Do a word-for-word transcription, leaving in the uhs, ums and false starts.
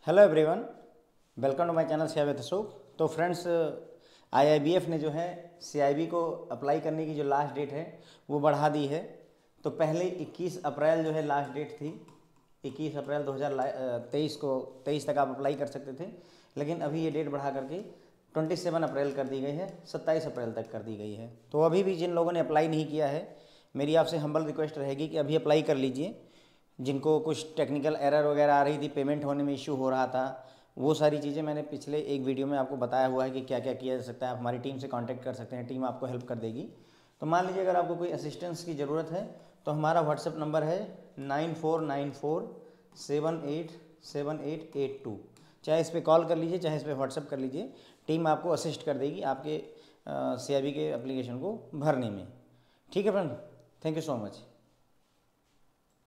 Hello everyone, welcome to my channel share with Ashok. तो friends, IIBF ने जो है सीआईबी को अप्लाई करने की जो लास्ट डेट है वो बढ़ा दी है। तो पहले इक्कीस अप्रैल जो है लास्ट डेट थी, इक्कीस अप्रैल दो हज़ार तेईस को तेईस तक आप अप्लाई कर सकते थे, लेकिन अभी ये डेट बढ़ा करके सत्ताईस अप्रैल कर दी गई है, सत्ताईस अप्रैल तक कर दी गई है। तो अभी भी जिन लोगों ने अप्लाई नहीं किया है, मेरी आपसे हम्बल रिक्वेस्ट रहेगी कि अभी अप्लाई कर लीजिए। जिनको कुछ टेक्निकल एरर वगैरह आ रही थी, पेमेंट होने में इशू हो रहा था, वो सारी चीज़ें मैंने पिछले एक वीडियो में आपको बताया हुआ है कि क्या क्या किया जा सकता है। आप हमारी टीम से कांटेक्ट कर सकते हैं, टीम आपको हेल्प कर देगी। तो मान लीजिए अगर आपको कोई असिस्टेंस की ज़रूरत है तो हमारा व्हाट्सएप नंबर है nine four nine four seven eight seven eight eight two. चाहे इस पर कॉल कर लीजिए, चाहे इस पर व्हाट्सएप कर लीजिए, टीम आपको असिस्ट कर देगी आपके सी आई बी के एप्लीकेशन को भरने में। ठीक है friend, thank you so much.